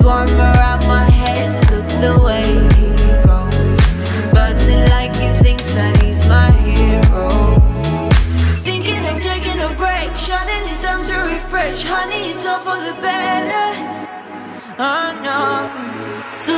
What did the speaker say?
storm around my head, look the way he goes, buzzing like he thinks that he's my hero. Thinking of taking a break, shutting it down to refresh. Honey, it's all for the better. Oh no. So